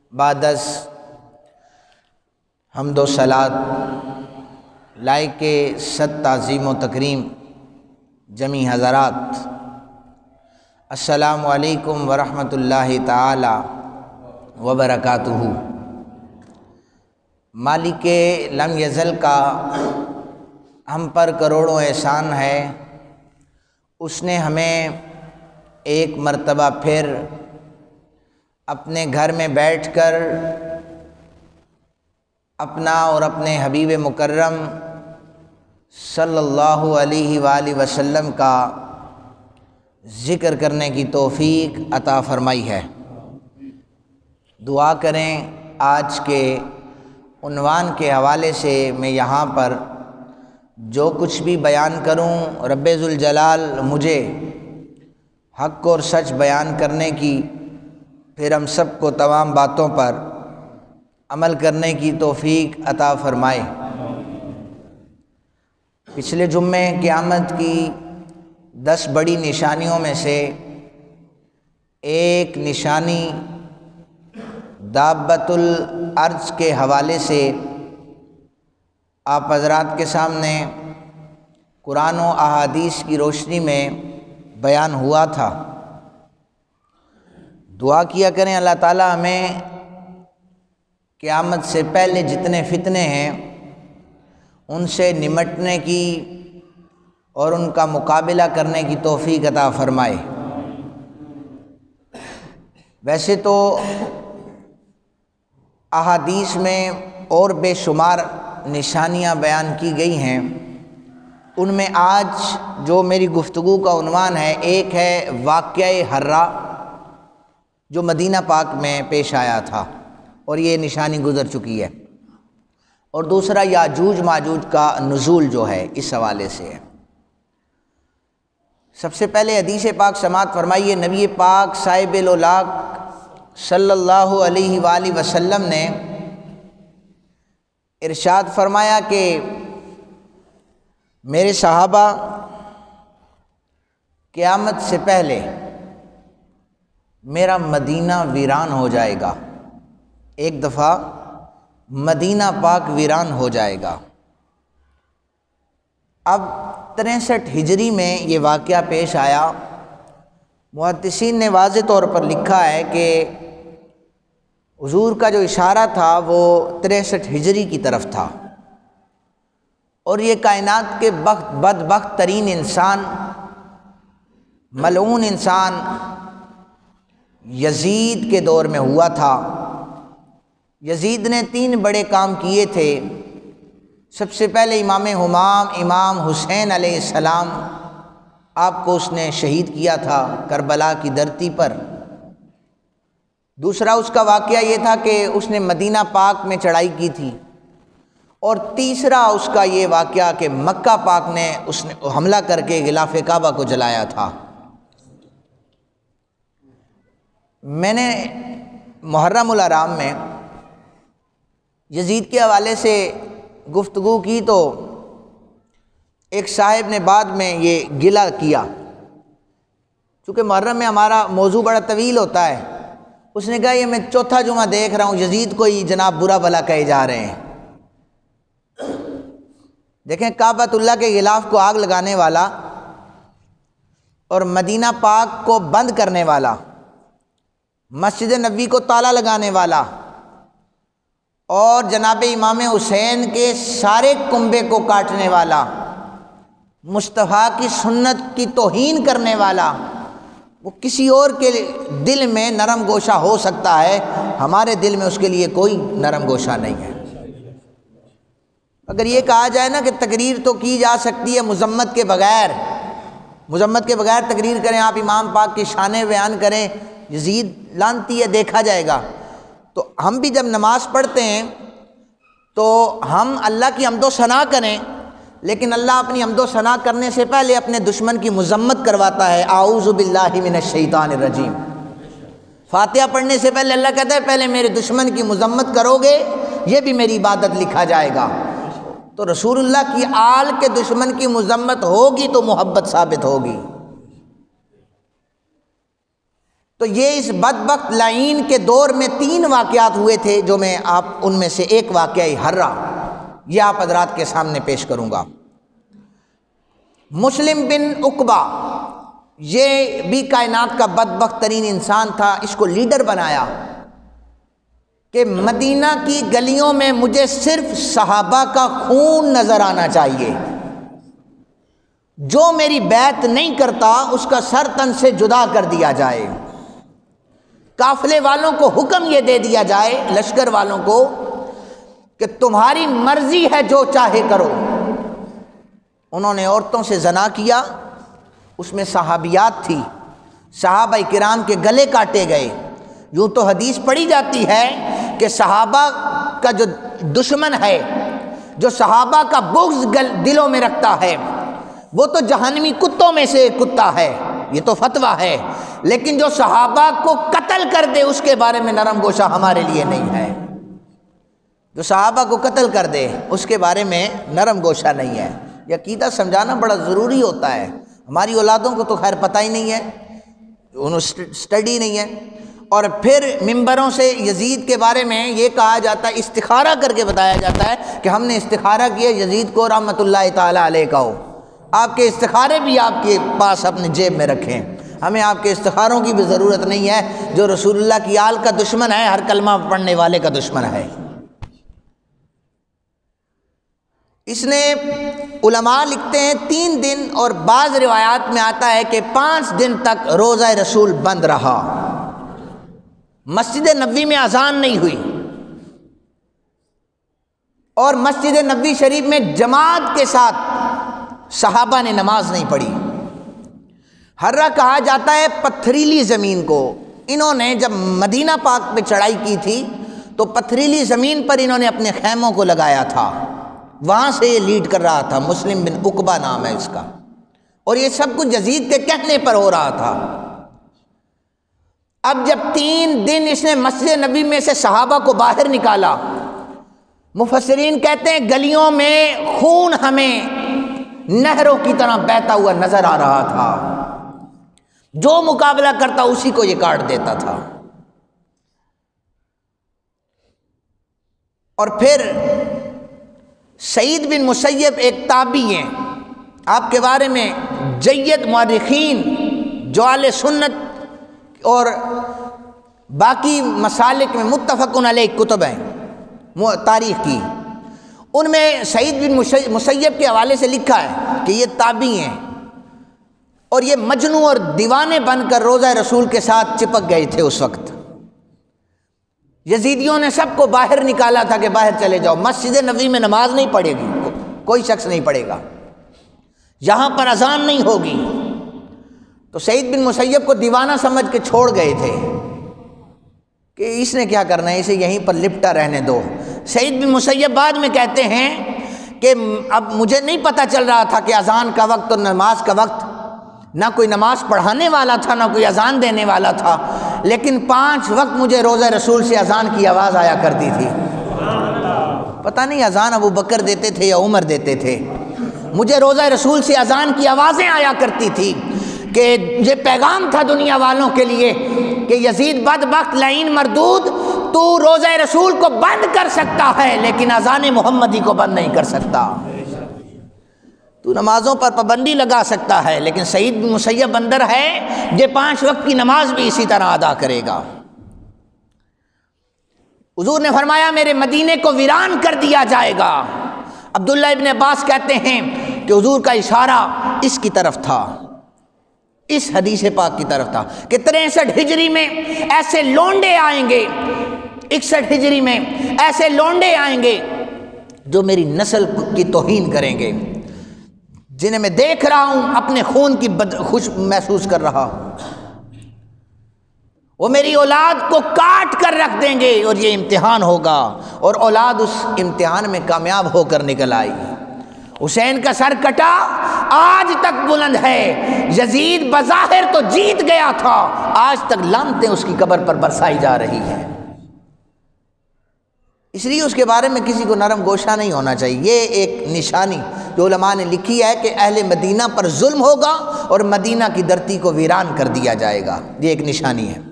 بعد از حمد و صلات لائق صد تعظیم و تکریم جمی حضرات، السلام علیکم ورحمۃ اللہ تعالی وبرکاتہ۔ مالک لم یزل کا ہم پر کروڑوں احسان ہے، اس نے ہمیں ایک مرتبہ پھر اپنے گھر میں بیٹھ کر اپنا اور اپنے حبیب مکرم صلی اللہ علیہ وآلہ وسلم کا ذکر کرنے کی توفیق عطا فرمائی ہے۔ دعا کریں آج کے عنوان کے حوالے سے میں یہاں پر جو کچھ بھی بیان کروں، رب ذوالجلال مجھے حق اور سچ بیان کرنے کی، پھر ہم سب کو تمام باتوں پر عمل کرنے کی توفیق عطا فرمائے۔ پچھلے جمعے قیامت کی 10 بڑی نشانیوں میں سے ایک نشانی دابۃ الارض کے حوالے سے آپ حضرات کے سامنے قرآن و احادیث کی روشنی میں بیان ہوا تھا۔ دعا کیا کریں اللہ تعالیٰ ہمیں قیامت سے پہلے جتنے فتنے ہیں ان سے نمٹنے کی اور ان کا مقابلہ کرنے کی توفیق عطا فرمائے۔ ویسے تو احادیث میں اور بے شمار نشانیاں بیان کی گئی ہیں، ان میں آج جو میری گفتگو کا عنوان ہے، ایک ہے واقعہ حرہ جو مدینہ پاک میں پیش آیا تھا اور یہ نشانی گزر چکی ہے، اور دوسرا یاجوج ماجوج کا نزول جو ہے اس حوالے سے ہے۔ سب سے پہلے حدیث پاک سماعت فرمائیے، نبی پاک صاحب الاولاق صلی اللہ علیہ وآلہ وسلم نے ارشاد فرمایا کہ میرے صحابہ قیامت سے پہلے میرا مدینہ ویران ہو جائے گا، ایک دفعہ مدینہ پاک ویران ہو جائے گا۔ اب 63 ہجری میں یہ واقعہ پیش آیا۔ محدثین نے واضح طور پر لکھا ہے کہ حضور کا جو اشارہ تھا وہ 63 ہجری کی طرف تھا، اور یہ کائنات کے بدبخت ترین انسان، ملعون انسان یزید کے دور میں ہوا تھا۔ یزید نے 3 بڑے کام کیے تھے۔ سب سے پہلے امام ہمام امام حسین علیہ السلام، آپ کو اس نے شہید کیا تھا کربلا کی دھرتی پر۔ دوسرا اس کا واقعہ یہ تھا کہ اس نے مدینہ پاک میں چڑھائی کی تھی، اور تیسرا اس کا یہ واقعہ کہ مکہ پاک نے اس نے حملہ کر کے غلاف کعبہ کو جلایا تھا۔ میں نے محرم الحرام میں یزید کے حوالے سے گفتگو کی تو ایک صاحب نے بعد میں یہ گلہ کیا، چونکہ محرم میں ہمارا موضوع بڑا طویل ہوتا ہے، اس نے کہا یہ میں چوتھا جمعہ دیکھ رہا ہوں یزید کو ہی جناب برا بھلا کہے جا رہے ہیں۔ دیکھیں، کعبۃ اللہ کے غلاف کو آگ لگانے والا اور مدینہ پاک کو بند کرنے والا، مسجد نبوی کو تالا لگانے والا، اور جناب امام حسین کے سارے کنبے کو کاٹنے والا، مصطفیٰ کی سنت کی توہین کرنے والا، وہ کسی اور کے دل میں نرم گوشہ ہو سکتا ہے، ہمارے دل میں اس کے لیے کوئی نرم گوشہ نہیں ہے۔ اگر یہ کہا جائے نا کہ تقریر تو کی جا سکتی ہے مذمت کے بغیر، مذمت کے بغیر تقریر کریں، آپ امام پاک کی شانیں بیان کریں، یزید لعنتی ہے دیکھا جائے گا، تو ہم بھی جب نماز پڑھتے ہیں تو ہم اللہ کی حمد و ثنا کریں، لیکن اللہ اپنی حمد و ثنا کرنے سے پہلے اپنے دشمن کی مذمت کرواتا ہے، اعوذ باللہ من الشیطان الرجیم۔ فاتحہ پڑھنے سے پہلے اللہ کہتا ہے پہلے میرے دشمن کی مذمت کرو گے، یہ بھی میری عبادت لکھا جائے گا۔ تو رسول اللہ کی آل کے دشمن کی مذمت ہوگی تو محبت ثابت ہوگی۔ تو یہ اس بدبخت لعین کے دور میں 3 واقعات ہوئے تھے، جو میں آپ ان میں سے ایک واقعہ حرہ یہ آپ حضرات کے سامنے پیش کروں گا۔ مسلم بن عقبہ یہ بھی کائنات کا بدبخت ترین انسان تھا، اس کو لیڈر بنایا کہ مدینہ کی گلیوں میں مجھے صرف صحابہ کا خون نظر آنا چاہیے، جو میری بیعت نہیں کرتا اس کا سر تن سے جدا کر دیا جائے۔ قافلے والوں کو حکم یہ دے دیا جائے، لشکر والوں کو، کہ تمہاری مرضی ہے جو چاہے کرو۔ انہوں نے عورتوں سے زنا کیا، اس میں صحابیات تھی، صحابہ کرام کے گلے کاٹے گئے۔ یوں تو حدیث پڑھی جاتی ہے کہ صحابہ کا جو دشمن ہے، جو صحابہ کا بغض دلوں میں رکھتا ہے، وہ تو جہنمی کتوں میں سے ایک کتا ہے، یہ تو فتویٰ ہے، لیکن جو صحابہ کو قتل کر دے اس کے بارے میں نرم گوشہ ہمارے لیے نہیں ہے۔ جو صحابہ کو قتل کر دے اس کے بارے میں نرم گوشہ نہیں ہے۔ یہ عقیدہ سمجھانا بڑا ضروری ہوتا ہے، ہماری اولادوں کو تو خیر پتہ ہی نہیں ہے، انہوں سٹڈی نہیں ہے۔ اور پھر ممبروں سے یزید کے بارے میں یہ کہا جاتا ہے، استخارہ کر کے بتایا جاتا ہے کہ ہم نے استخارہ کیا یزید کو رحمۃ اللہ تعالیٰ علیہ کا ہو۔ آپ کے استخارے بھی آپ کے پاس اپنے جیب میں رکھیں، ہمیں آپ کے استخاروں کی بھی ضرورت نہیں ہے۔ جو رسول اللہ کی آل کا دشمن ہے ہر کلمہ پڑھنے والے کا دشمن ہے۔ اس نے علماء لکھتے ہیں 3 دن، اور بعض روایات میں آتا ہے کہ 5 دن تک روضہ رسول بند رہا، مسجد نبوی میں اذان نہیں ہوئی، اور مسجد نبوی شریف میں جماعت کے ساتھ صحابہ نے نماز نہیں پڑھی۔ حرہ کہا جاتا ہے پتھریلی زمین کو، انہوں نے جب مدینہ پاک پہ چڑھائی کی تھی تو پتھریلی زمین پر انہوں نے اپنے خیموں کو لگایا تھا، وہاں سے یہ لیڈ کر رہا تھا۔ مسلم بن عقبہ نام ہے اس کا، اور یہ سب کچھ یزید کے کہنے پر ہو رہا تھا۔ اب جب 3 دن اس نے مسجد نبی میں سے صحابہ کو باہر نکالا، مفسرین کہتے ہیں گلیوں میں خون ہمیں نہروں کی طرح بہتا ہوا نظر آ رہا تھا، جو مقابلہ کرتا اسی کو یہ کاٹ دیتا تھا۔ اور پھر سعید بن مسیب ایک تابعی ہیں، آپ کے بارے میں جید مورخین جو اہل سنت اور باقی مسالک میں متفقن علیہ کتب ہیں تاریخ کی، ان میں سعید بن مسیب کے حوالے سے لکھا ہے کہ یہ تابعی ہیں، اور یہ مجنوں اور دیوانے بن کر روضہ رسول کے ساتھ چپک گئے تھے۔ اس وقت یزیدیوں نے سب کو باہر نکالا تھا کہ باہر چلے جاؤ، مسجد نبوی میں نماز نہیں پڑھے گی، کوئی شخص نہیں پڑھے گا، یہاں پر اذان نہیں ہوگی۔ تو سعید بن مسیب کو دیوانہ سمجھ کے چھوڑ گئے تھے کہ اس نے کیا کرنا ہے، اسے یہیں پر لپٹا رہنے دو۔ سعید بن مسیب بعد میں کہتے ہیں کہ اب مجھے نہیں پتہ چل رہا تھا کہ اذان کا وقت اور نماز کا وقت، نہ کوئی نماز پڑھانے والا تھا نہ کوئی اذان دینے والا تھا، لیکن 5 وقت مجھے روضہ رسول سے اذان کی آواز آیا کرتی تھی۔ پتہ نہیں اذان ابو بکر دیتے تھے یا عمر دیتے تھے، مجھے روضہ رسول سے اذان کی آوازیں آیا کرتی تھی کہ یہ پیغام تھا دنیا والوں کے لیے کہ یزید بدبخت لعین مردود، تو روضہ رسول کو بند کر سکتا ہے لیکن اذان محمدی کو بند نہیں کر سکتا، تو نمازوں پر پابندی لگا سکتا ہے لیکن سعید بن مسیب اندر ہے یہ 5 وقت کی نماز بھی اسی طرح ادا کرے گا۔ حضور نے فرمایا میرے مدینے کو ویران کر دیا جائے گا۔ عبداللہ ابن عباس کہتے ہیں کہ حضور کا اشارہ اس کی طرف تھا، اس حدیث پاک کی طرف تھا کہ 63 ہجری میں ایسے لونڈے آئیں گے، 61 ہجری میں ایسے لونڈے آئیں گے جو میری نسل کی توہین کریں گے، جنہیں میں دیکھ رہا ہوں اپنے خون کی خوش محسوس کر رہا ہوں، وہ میری اولاد کو کاٹ کر رکھ دیں گے اور یہ امتحان ہوگا، اور اولاد اس امتحان میں کامیاب ہو کر نکل آئی۔ حسین کا سر کٹا آج تک بلند ہے، یزید بظاہر تو جیت گیا تھا، آج تک لعنتیں اس کی قبر پر برسائی جا رہی ہیں۔ اس لیے اس کے بارے میں کسی کو نرم گوشہ نہیں ہونا چاہیے۔ یہ ایک نشانی جو علماء نے لکھی ہے کہ اہل مدینہ پر ظلم ہوگا اور مدینہ کی دھرتی کو ویران کر دیا جائے گا، یہ ایک نشانی ہے۔